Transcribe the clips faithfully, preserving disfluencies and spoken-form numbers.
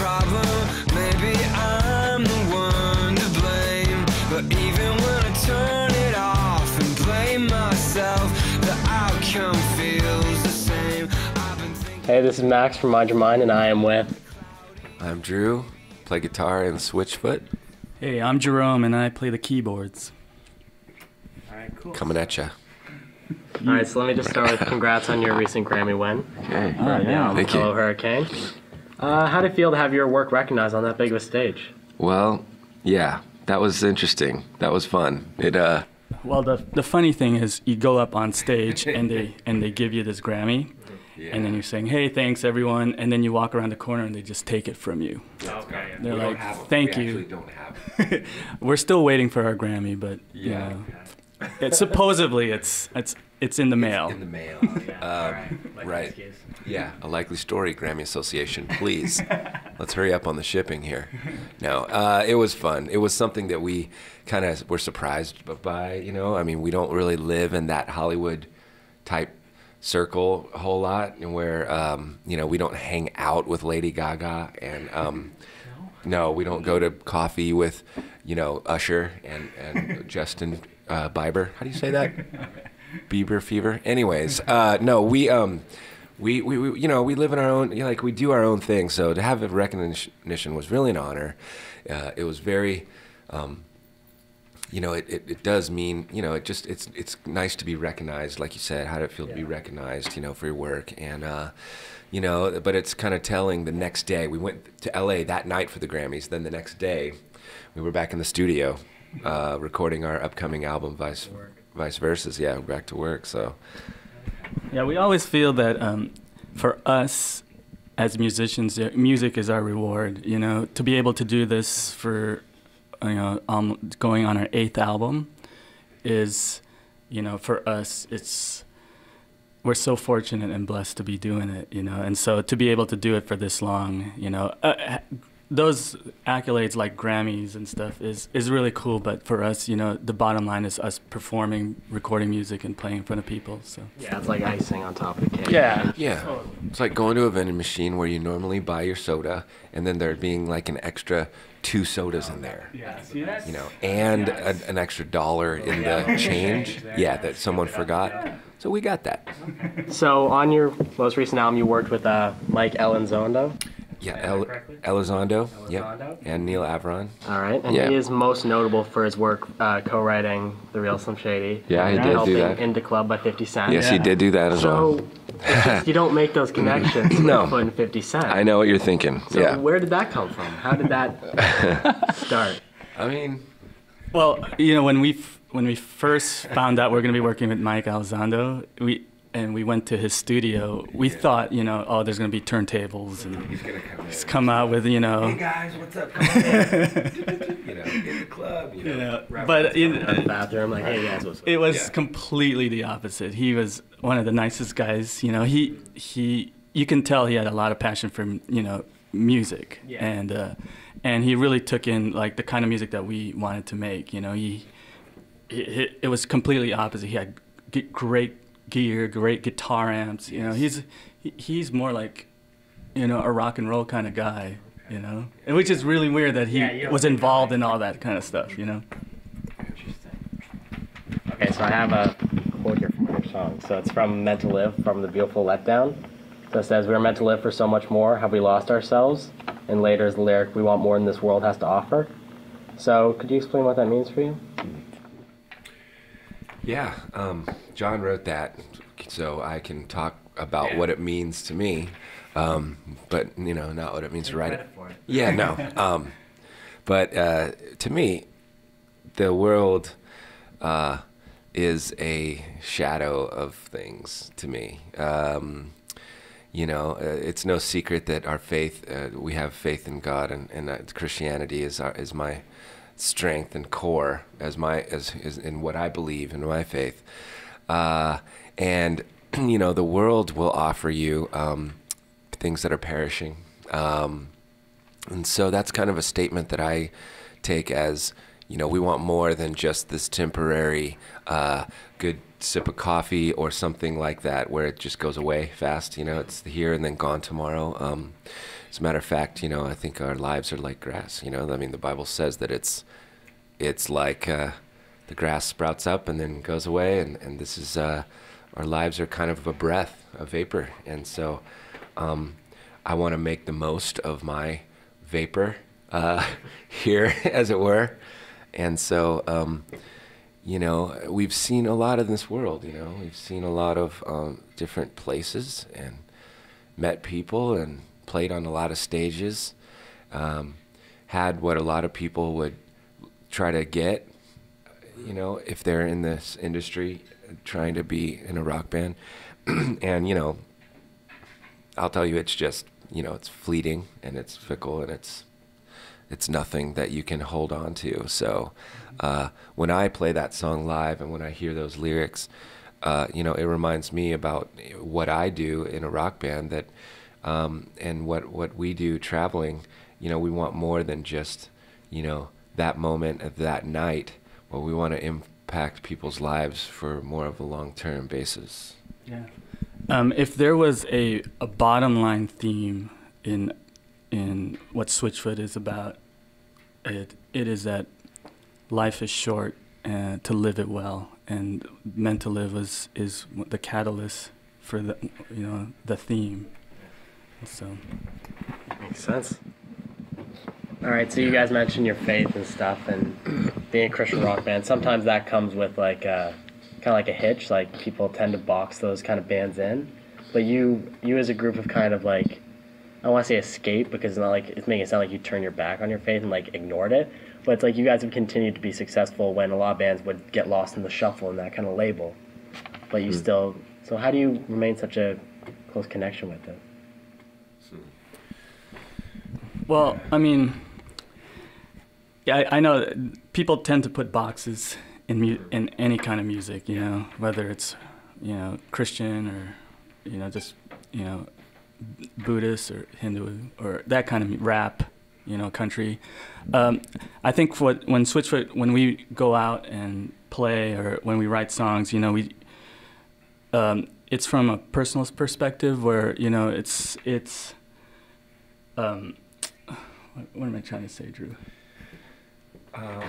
problem. Maybe I'm the one to blame. But even when I turn it off and blame myself, the outcome feels the same. I've been thinking. Hey, this is Max from Mind Your Mind, and I am with... I'm Drew, play guitar in Switchfoot. Hey, I'm Jerome, and I play the keyboards. All right, cool. Coming at ya. All right, so let me just start with congrats on your recent Grammy win. Okay. For the album Thank you. Hello Hurricane. Uh, how did it feel to have your work recognized on that big of a stage? Well, yeah, that was interesting. That was fun. It uh. Well, the the funny thing is, you go up on stage and they and they give you this Grammy, Yeah. and then you're saying, "Hey, thanks everyone," and then you walk around the corner and they just take it from you. Okay. They're We like, don't have 'em. "Thank we you." Actually don't have 'em. We're still waiting for our Grammy, but you Yeah. know, it's supposedly it's it's it's in the mail. In the mail. Yeah, Um, all right. Like right. this case. Yeah, a likely story, Grammy Association, please. Let's hurry up on the shipping here. No, uh, it was fun. It was something that we kind of were surprised by, you know. I mean, we don't really live in that Hollywood type circle a whole lot, and where, um, you know, we don't hang out with Lady Gaga, and um, no, we don't go to coffee with, you know, Usher and, and Justin uh, Bieber. How do you say that? Bieber fever. Anyways, uh, no, we, um, we, we, we, you know, we live in our own, you know, like we do our own thing. So to have a recognition was really an honor. Uh, it was very, um, you know, it, it, it does mean, you know, it just, it's, it's nice to be recognized. Like you said, how did it feel to be recognized, you know, for your work? And, uh, you know, but it's kind of telling the next day. We went to L A that night for the Grammys. Then the next day, we were back in the studio, uh, recording our upcoming album, Vice Vice Versa. Yeah, we're back to work. So, Yeah, we always feel that um, for us as musicians, uh, music is our reward. You know, to be able to do this for, you know, um, going on our eighth album is, you know, for us, it's, we're so fortunate and blessed to be doing it, you know, and so to be able to do it for this long, you know, uh, those accolades like Grammys and stuff is, is really cool, but for us, you know, the bottom line is us performing, recording music, and playing in front of people. So Yeah, it's like icing on top of the cake. yeah, yeah, it's like going to a vending machine where you normally buy your soda, and then there being like an extra two sodas in there, yeah. See, that's, you know, and a, an extra dollar in the change, yeah, that someone forgot. So we got that. So on your most recent album, you worked with uh, Mike Elizondo. Yeah, El- Elizondo, Elizondo? yep, and Neil Avron. All right, and Yeah. he is most notable for his work uh, co-writing The Real Slim Shady. Yeah, he and did do helping that. Into Club by fifty Cent. Yes, he Yeah. did do that as well. So it's just, you don't make those connections No. with Foot and fifty Cent. I know what you're thinking. So Yeah. where did that come from? How did that start? I mean, well, you know, when we f- when we first found out we're going to be working with Mike Elizondo, we and we went to his studio, we thought, you know, oh, there's going to be turntables, and he's gonna come in. he's come out with, you know, Hey guys, what's up? Come on in. You know, in the club. You know, you know, rap- but in, In the bathroom, like, hey guys, what's up? it was Yeah. completely the opposite. He was one of the nicest guys. You know, he he you can tell he had a lot of passion for, you know, music, Yeah. and uh, and he really took in like the kind of music that we wanted to make. You know, he, he it was completely opposite. He had g- great gear, great guitar amps. You know, he's he, he's more like, you know, a rock and roll kind of guy. You know, and which is really weird that he Yeah, you don't was think involved in all that kind of stuff. You know. Okay, so I have a quote here from your song. So it's from Meant to Live, from The Beautiful Letdown. So it says, we are meant to live for so much more. Have we lost ourselves? And later is the lyric, we want more than this world has to offer. So could you explain what that means for you? Yeah, um, John wrote that, so I can talk about what it means to me, um, but you know, not what it means to write it. Yeah, no. Um, but uh, to me, the world uh, is a shadow of things to me. Um, you know, uh, it's no secret that our faith, uh, we have faith in God, and, and uh, Christianity is our, is my strength and core as my as, as in what I believe in my faith. Uh, and you know, the world will offer you um, things that are perishing. Um, and so that's kind of a statement that I take as, You know, we want more than just this temporary uh, good sip of coffee or something like that where it just goes away fast. You know, it's here and then gone tomorrow. Um, as a matter of fact, you know, I think our lives are like grass. You know, I mean, the Bible says that it's it's like uh, the grass sprouts up and then goes away, and, and this is uh, our lives are kind of a breath, a vapor. And so um, I want to make the most of my vapor uh, here, as it were. And so, um, you know, we've seen a lot in this world, you know, we've seen a lot of um, different places and met people and played on a lot of stages, um, had what a lot of people would try to get, you know, if they're in this industry trying to be in a rock band. And, you know, I'll tell you, it's just, you know, it's fleeting and it's fickle and it's it's nothing that you can hold on to. So uh, when I play that song live and when I hear those lyrics, uh, you know, it reminds me about what I do in a rock band, that um, and what, what we do traveling. You know, we want more than just, you know, that moment of that night. Well, we want to impact people's lives for more of a long-term basis. Yeah. Um, if there was a, a bottom line theme in in what Switchfoot is about, it it is that life is short and to live it well, and meant to live is is the catalyst for the you know the theme. So makes sense. All right, so you guys mentioned your faith and stuff, and being a Christian rock band. Sometimes that comes with like a, kind of like a hitch. Like people tend to box those kind of bands in, but you you as a group have kind of like, I don't want to say escape, because it's not like it's making it sound like you turned your back on your faith and like ignored it. But it's like you guys have continued to be successful when a lot of bands would get lost in the shuffle and that kind of label. But you mm. still. So how do you remain such a close connection with it? Well, I mean, yeah, I, I know that people tend to put boxes in mu- in any kind of music, you know, whether it's, you know, Christian or, you know, just, you know, Buddhist or Hindu or that kind of rap, you know, country. Um, I think for when Switchfoot, when we go out and play or when we write songs, you know, we um, it's from a personal perspective where, you know, it's it's. Um, what, what am I trying to say, Drew? Um,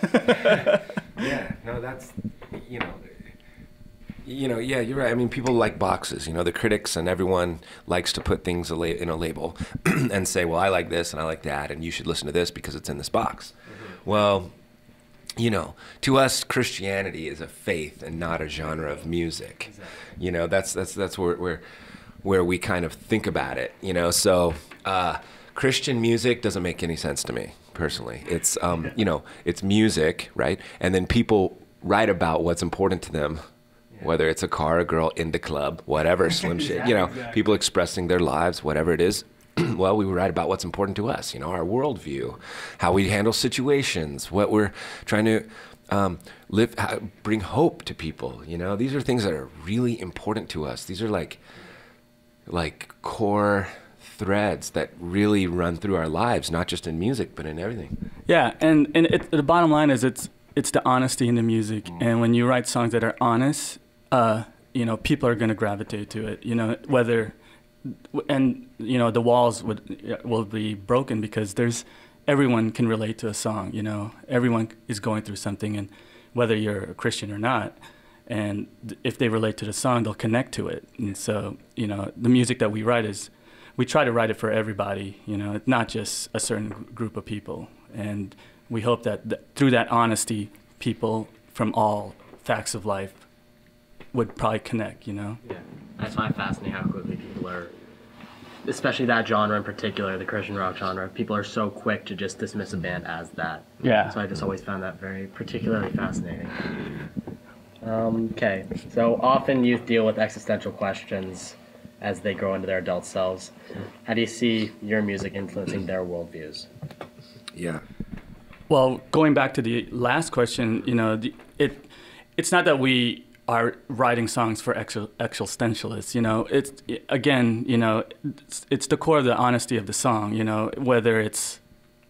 yeah, no, that's, you know. You know, yeah, you're right. I mean, people like boxes. You know, the critics and everyone likes to put things in a label and say, well, I like this and I like that, and you should listen to this because it's in this box. Mm-hmm. Well, you know, to us, Christianity is a faith and not a genre of music. Exactly. You know, that's that's that's where where where we kind of think about it. You know, so uh, Christian music doesn't make any sense to me personally. It's um, you know, it's music, right? And then people write about what's important to them. Whether it's a car, a girl, in the club, whatever, slim shit, exactly, you know, exactly. People expressing their lives, whatever it is. Well, we write about what's important to us, you know, our worldview, how we handle situations, what we're trying to um, live, how, bring hope to people, you know. These are things that are really important to us. These are like, like core threads that really run through our lives, not just in music, but in everything. Yeah, and, and it, the bottom line is it's it's the honesty in the music. Mm. And when you write songs that are honest, Uh, you know, people are going to gravitate to it, you know, whether, and, you know, the walls would will be broken because there's, everyone can relate to a song, you know, everyone is going through something, and whether you're a Christian or not, and if they relate to the song, they'll connect to it. And so, you know, the music that we write is, we try to write it for everybody, you know, not just a certain group of people. And we hope that th- through that honesty, people from all facts of life would probably connect, you know? Yeah, I find fascinating how quickly people are, especially that genre in particular, the Christian rock genre, people are so quick to just dismiss a band as that. Yeah. So I just always found that very particularly fascinating. Um, okay, so often youth deal with existential questions as they grow into their adult selves. How do you see your music influencing their worldviews? Yeah. Well, going back to the last question, you know, the, it it's not that we are writing songs for ex- existentialists, you know, it's, again, you know, it's, it's the core of the honesty of the song, you know, whether it's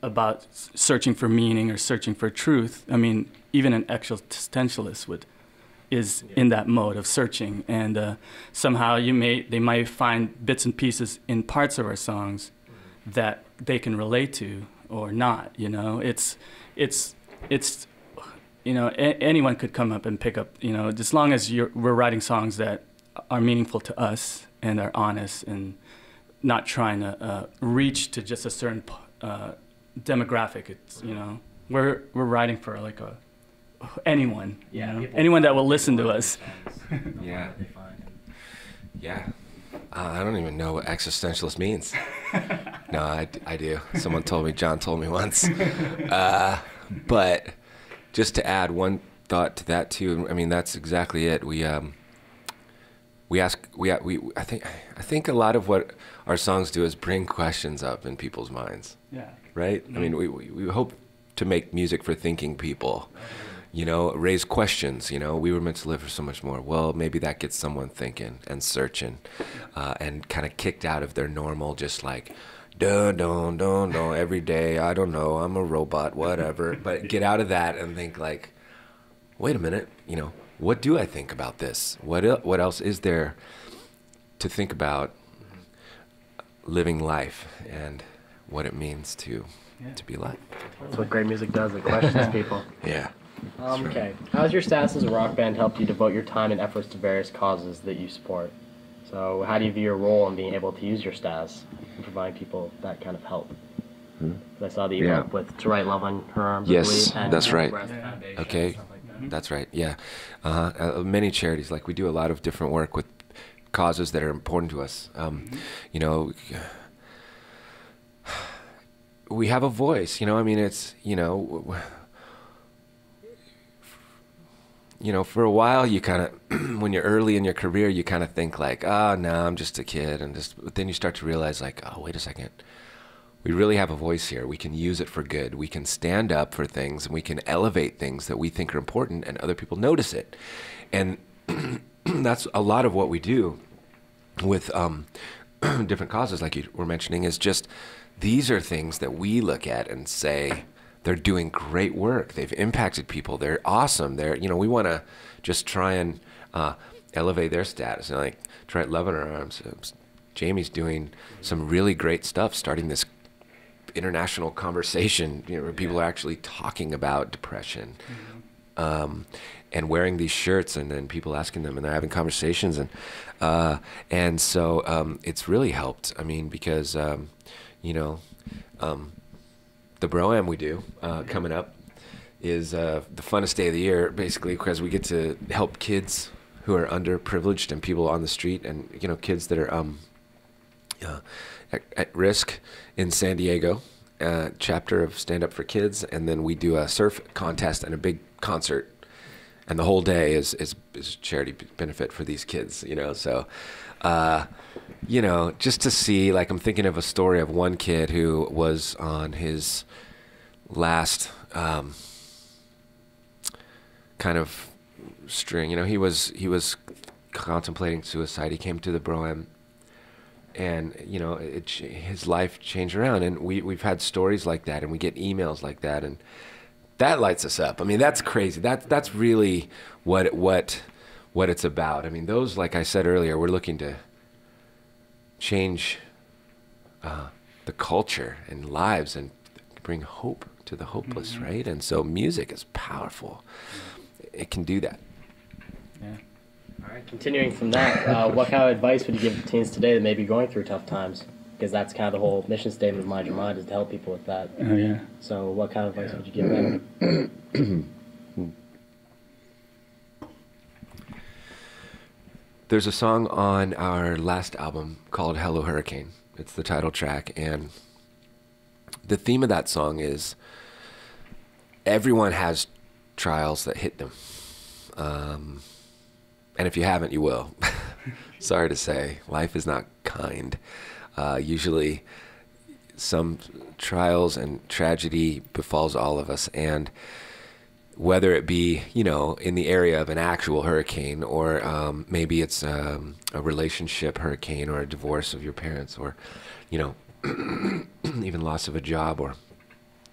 about s- searching for meaning or searching for truth. I mean, even an existentialist would is in that mode of searching, and uh, somehow you may they might find bits and pieces in parts of our songs that they can relate to or not. You know, it's it's it's you know a- anyone could come up and pick up. You know, as long as you're we're writing songs that are meaningful to us and are honest and not trying to uh, reach to just a certain uh, demographic. It's you know we're we're writing for like a anyone, you Yeah, know? people- anyone that will listen to us. Yeah. Yeah. Uh, I don't even know what existentialist means. No, I, I do. Someone told me, John told me once. Uh, but just to add one thought to that too, I mean, that's exactly it. We, um, we ask, we, we, I think, I think a lot of what our songs do is bring questions up in people's minds, Yeah. right? I mean, we, we, we hope to make music for thinking people. You know, raise questions, you know, we were meant to live for so much more. Well, maybe that gets someone thinking and searching uh, and kind of kicked out of their normal, just like, duh, don't, don't, don't, every day, I don't know, I'm a robot, whatever. But get out of that and think like, wait a minute, you know, what do I think about this? What, el- what else is there to think about living life and what it means to, Yeah. to be alive? That's what great music does. It questions people. Yeah. Um, okay. How's your status as a rock band helped you devote your time and efforts to various causes that you support? So how do you view your role in being able to use your status and providing people that kind of help? Hmm. 'Cause I saw that you Yeah. helped with To Write Love on Her Arms, I Yes, believe, and that's right. Breast Yeah. Foundation, Okay. stuff like that. That's right. Yeah, uh-huh. uh, many charities. Like we do a lot of different work with causes that are important to us. Um, you know, we have a voice. You know, I mean, it's you know, w- w- you know, for a while you kind of, when you're early in your career, you kind of think like, oh no, I'm just a kid, and just. But then you start to realize like, oh wait a second. We really have a voice here. We can use it for good. We can stand up for things and we can elevate things that we think are important and other people notice it. And that's a lot of what we do with um, different causes like you were mentioning is just these are things that we look at and say they're doing great work. They've impacted people. They're awesome. They're, you know, we want to just try and uh, elevate their status and like try Love in Our Arms. Jamie's doing some really great stuff, starting this international conversation, you know, where people are actually talking about depression, mm-hmm. um, and wearing these shirts, and then people asking them, and they're having conversations, and uh, and so um, it's really helped. I mean, because um, you know, um, the Bro-Am we do uh, coming up is uh, the funnest day of the year, basically, because we get to help kids who are underprivileged and people on the street, and you know, kids that are um, uh, at, at risk in San Diego, uh, chapter of Stand Up for Kids, and then we do a surf contest and a big concert, and the whole day is is, is charity benefit for these kids, you know. So, uh, you know, just to see, like, I'm thinking of a story of one kid who was on his last um, kind of string. You know, he was he was contemplating suicide. He came to the Bro-Am. And, you know, it, his life changed around. And we, we've had stories like that, and we get emails like that. And that lights us up. I mean, that's crazy. That, that's really what, what, what it's about. I mean, those, like I said earlier, we're looking to change uh, the culture and lives and bring hope to the hopeless, mm-hmm. right? And so music is powerful. It can do that. Yeah. All right, continuing from that, uh, what kind of advice would you give to teens today that may be going through tough times? Because that's kind of the whole mission statement of Mind Your Mind, is to help people with that. Oh, yeah. So what kind of advice would you give them? There's a song on our last album called Hello Hurricane. It's the title track, and the theme of that song is everyone has trials that hit them. Um... And if you haven't, you will. Sorry to say, life is not kind. Uh, usually some trials and tragedy befalls all of us. And whether it be, you know, in the area of an actual hurricane, or um, maybe it's um, a relationship hurricane, or a divorce of your parents, or, you know, even loss of a job, or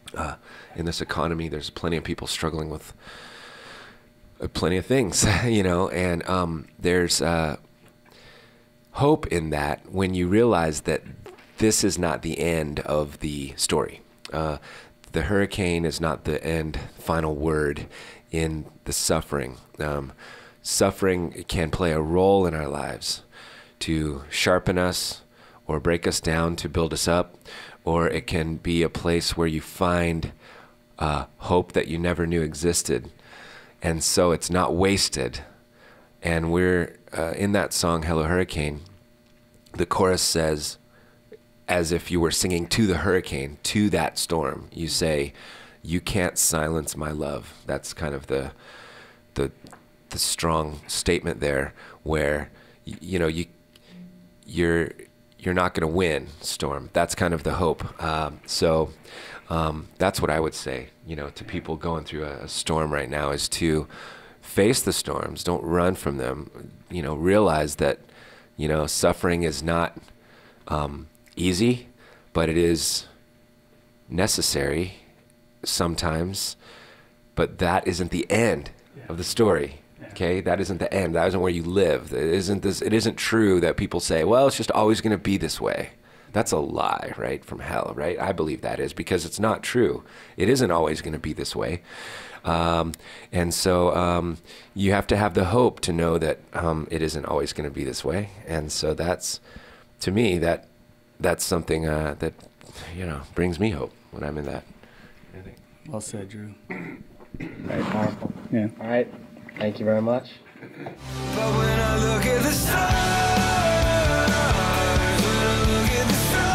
uh, in this economy, there's plenty of people struggling with uh, plenty of things, you know, and um, there's uh, hope in that when you realize that this is not the end of the story. Uh, the hurricane is not the end, final word in the suffering. Um, suffering can play a role in our lives to sharpen us or break us down to build us up, or it can be a place where you find uh, hope that you never knew existed. And so it's not wasted. And we're uh, in that song, Hello Hurricane, the chorus says, as if you were singing to the hurricane, to that storm, you say, you can't silence my love. That's kind of the the the strong statement there, where y- you know you you're you're not going to win, storm. That's kind of the hope. Um, so um, that's what I would say, you know, to people going through a, a storm right now, is to face the storms. Don't run from them. You know, realize that you know suffering is not um, easy, but it is necessary sometimes, but that isn't the end yeah. of the story. Yeah. Okay, that isn't the end. That isn't where you live. It isn't this. It isn't true that people say, "Well, it's just always going to be this way." That's a lie, right, from hell, right? I believe that is, because it's not true. It isn't always going to be this way, um, and so um, you have to have the hope to know that um, it isn't always going to be this way. And so that's, to me, that. That's something uh, that, you know, brings me hope when I'm in that. Well said, Drew. Very powerful. Yeah. All right. Thank you very much. But when I look at the stars, when I look at the stars,